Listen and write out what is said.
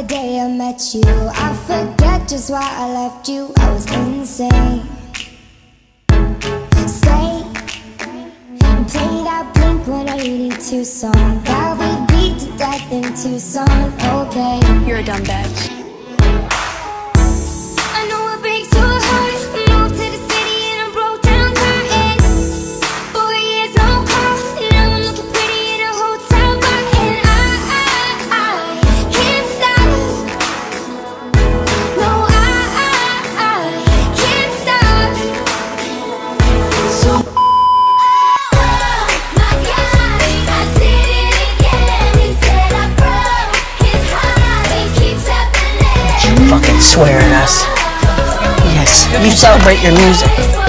the day I met you. I forget just why I left you. I was insane. Stay and play that Blink-182 song that we beat to death in Tucson. Okay, You're a dumb bitch. I know it breaks your heart. Moved to the city and I broke down crying. 4 years, no call. Now I'm looking pretty in a hotel bar. And I can't stop. No, I can't stop. So oh my God, I did it again. He said I broke his heart. It keeps happening. You fucking swear at us. Yes, you celebrate your music.